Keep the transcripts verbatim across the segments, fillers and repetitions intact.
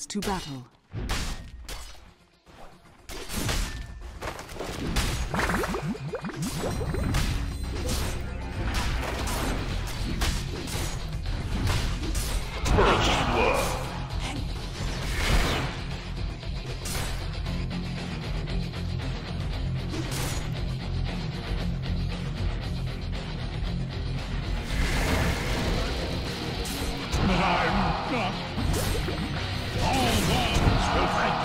To battle. First blood. But I'm not. All ones will break.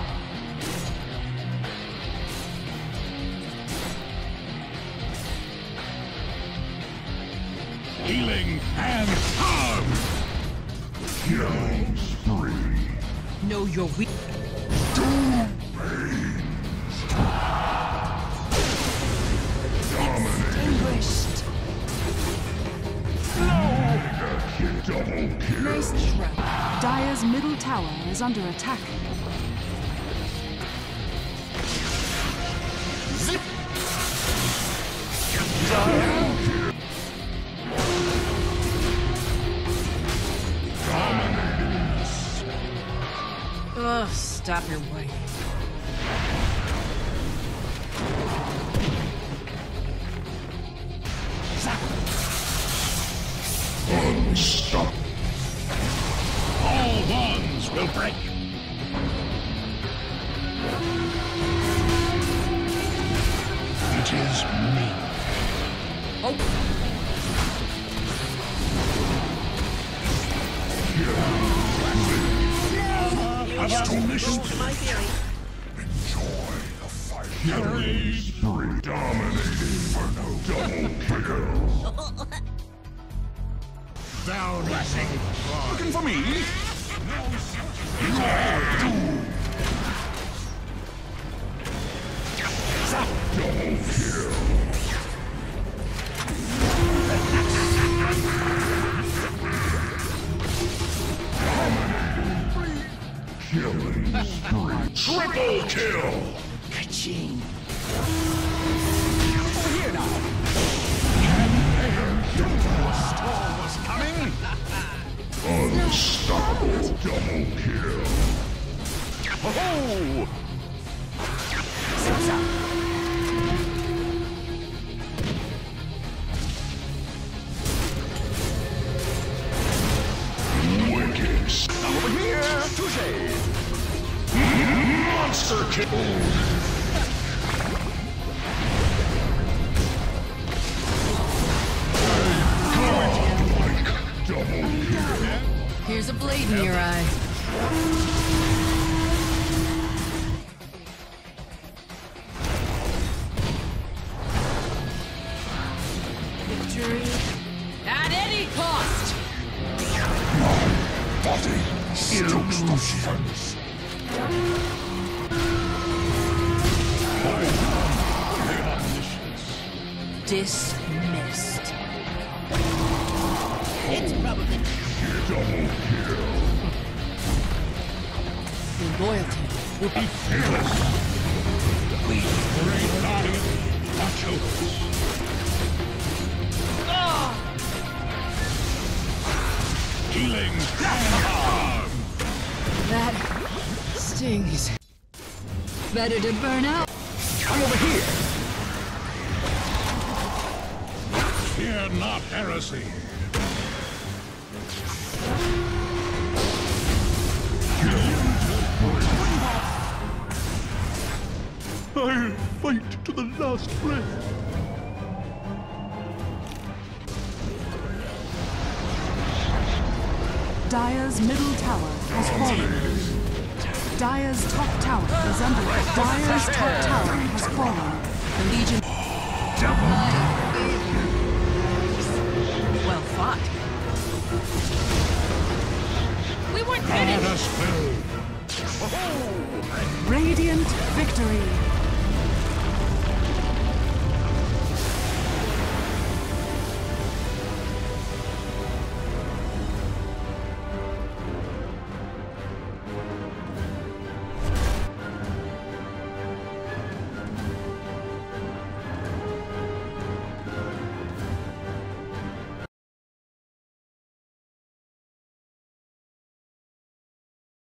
Healing and harm. Killing spree. Know your weak. Two pains. Extinguished. Double kill. Nice try. Dire's middle tower is under attack. Zip. Double kill. Dominators. Ugh, stop your way. Unstoppable. All bonds will break. It is me. Oh. Astonishing. Enjoy the fight. Killing spree. Dominating for no double kill. Down, lashing. Looking for me? You are doomed. Double kill. Dominating. Killing spree. Triple kill. Ka-ching. Over here now. The storm was coming. Unstoppable double kill. Oh! Wicked. Over here. Touche. Monster kill. Double kill. Here's a blade in your eye. Victory at any cost. My body stokes the furnace. Dismissed. It's probably Double kill. Your loyalty Will be fearless. We great guardian, watch over us. Healing and harm. that stings. Better to burn out. Come over here. Fear not heresy. I'll fight to the last breath. Dire's middle tower has fallen. Dire's top tower is under attack. Dire's top tower has fallen. The Legion. Well fought. We weren't finished. Let us build. Radiant victory.